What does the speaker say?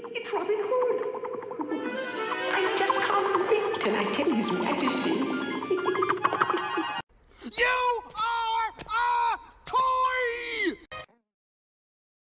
It's Robin Hood. I just can't wait till I tell His Majesty.